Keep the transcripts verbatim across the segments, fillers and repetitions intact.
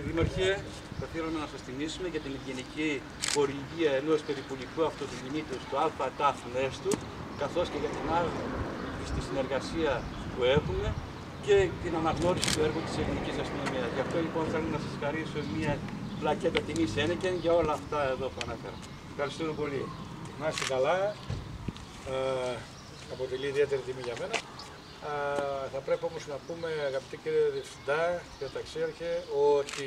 Δήμαρχε, θα θέλαμε να σας τιμήσουμε για την ευγενική χορηγία ενός περιπολικού αυτοκινήτου στο ΑΤΑΦ Νέστου, καθώς και για την άριστη συνεργασία που έχουμε και την αναγνώριση του έργου της ελληνικής αστυνομίας. Γι' αυτό λοιπόν θέλω να σας χαρίσω μια πλακέτα τιμής Ένεκεν για όλα αυτά εδώ που ανέφερα. Ευχαριστούμε πολύ. Να είστε καλά. Ε, αποτελεί ιδιαίτερη τιμή για μένα. Ε, θα πρέπει όμως να πούμε, αγαπητοί κύριε Διευθυντά και Ταξίαρχε, ότι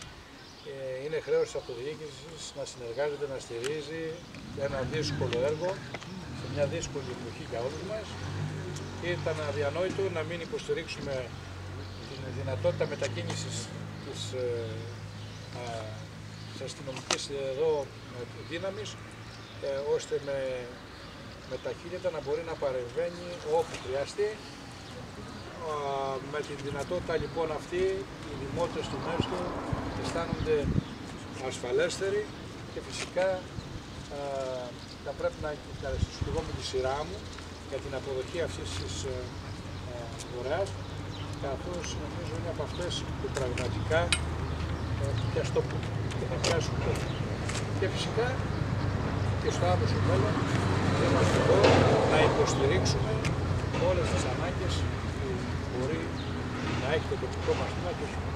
ε, είναι χρέος της αυτοδιοίκησης να συνεργάζεται, να στηρίζει ένα δύσκολο έργο σε μια δύσκολη εποχή για όλους μας. Ήταν αδιανόητο να μην υποστηρίξουμε την δυνατότητα μετακίνησης της, ε, α, της αστυνομικής εδώ δύναμης, ε, ώστε με, με ταχύτητα να μπορεί να παρεμβαίνει όπου χρειαστεί. Α, με την δυνατότητα λοιπόν αυτή οι δημότες του Νέστου αισθάνονται ασφαλέστεροι και φυσικά α, θα πρέπει να ευχαριστήσω και εγώ με τη σειρά μου για την αποδοχή αυτής της αγοράς, καθώς νομίζω είναι από αυτές που πραγματικά και ας το πούμε και θα πιάσουν τότε. Και φυσικά και στο άμεσο μέλλον είμαστε εδώ να υποστηρίξουμε όλες τις ανάγκες που μπορεί να έχει το τοπικό μας τμήμα και όχι.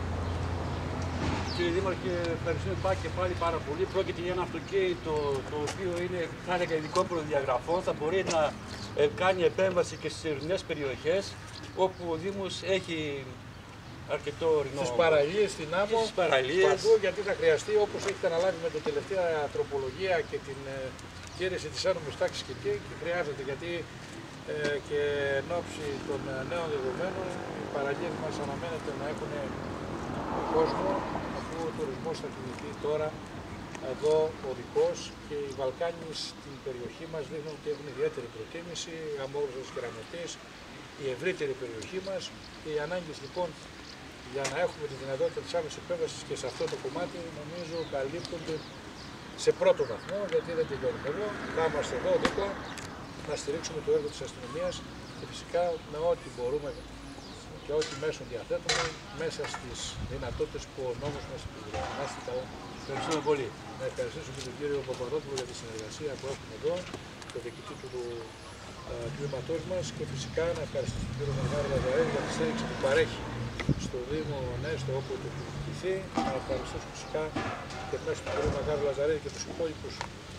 Κύριε Δήμαρχε, ευχαριστούμε πάλι και πάλι πάρα πολύ. Πρόκειται για ένα αυτοκίνητο το οποίο είναι, θα είναι ειδικών προδιαγραφών, θα μπορεί να ε, κάνει επέμβαση και στις ορεινές περιοχές, όπου ο Δήμος έχει αρκετό ορεινό. Στις παραλίες, στην άμμο, στις παραλίες. Παντού, γιατί θα χρειαστεί, όπως έχετε αναλάβει με την τελευταία τροπολογία και την ε, κήρυξη της άνομης τάξης και εκεί, και χρειάζεται, γιατί ε, και εν ώψη των νέων δεδομένων οι παραλίες μας αναμένεται να έχουν κόσμο, αφού ο τουρισμός θα κινηθεί τώρα εδώ οδικός και οι Βαλκάνοι στην περιοχή μας δείχνουν ότι έχουν ιδιαίτερη προτίμηση, Αμόγρουσος και Ραμωτής, η ευρύτερη περιοχή μας και οι ανάγκες λοιπόν για να έχουμε τη δυνατότητα της άμεσης επέμβασης και σε αυτό το κομμάτι νομίζω καλύπτονται σε πρώτο βαθμό, γιατί δεν τελειώνουμε εδώ, θα είμαστε εδώ δίπλα να στηρίξουμε το έργο της αστυνομίας και φυσικά με ό,τι μπορούμε και ό,τι μέσον διαθέτουμε μέσα στις δυνατότητες που ο νόμος μας επιβεβαιώνει. Να είστε καλά. Ευχαριστούμε πολύ. Να ευχαριστήσω και τον κύριο Παπαδόπουλο για τη συνεργασία που έχουμε εδώ, το διοικητή του ε, τμήματός μας και φυσικά να ευχαριστήσω τον κύριο Μαργάρο Λαζαρίδη για τη στήριξη που παρέχει στο Δήμο Νέστο όπου το επιβληθεί. Να ευχαριστήσω φυσικά και μέσω του κύριου Μαργάρου Λαζαρίδη και τους υπόλοιπους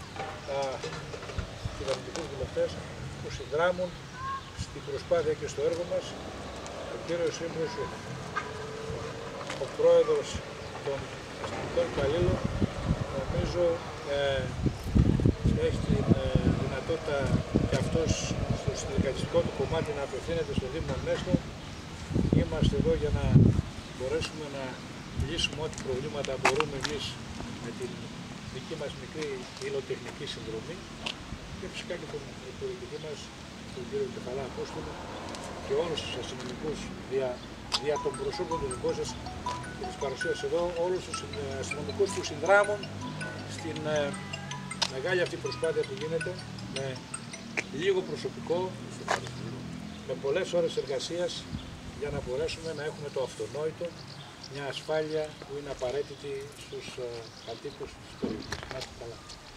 κυβερνητικούς βουλευτές που συνδράμουν στην προσπάθεια και στο έργο μας. Ο κύριος Ήμρος, ο πρόεδρος των αστυνομικών υπαλλήλων, νομίζω ε, έχει την ε, δυνατότητα και αυτός στο συνεργατιστικό του κομμάτι να απευθύνεται στο Δήμο Νέστο. Είμαστε εδώ για να μπορέσουμε να λύσουμε ό,τι προβλήματα μπορούμε εμείς με την δική μας μικρή υλοτεχνική συνδρομή και φυσικά και τον υπουργητή μας, τον κύριο Κεφαλά Απόστολο και όλους τους αστυνομικούς δια, δια των προσώπων του δικών σας και της παρουσίας εδώ, όλους τους αστυνομικούς που συνδράμουν στην ε, μεγάλη αυτή προσπάθεια που γίνεται με λίγο προσωπικό, με πολλές ώρες εργασίας για να μπορέσουμε να έχουμε το αυτονόητο, μια ασφάλεια που είναι απαραίτητη στους ε, κατοίκους της περιοχής. Να είστε καλά.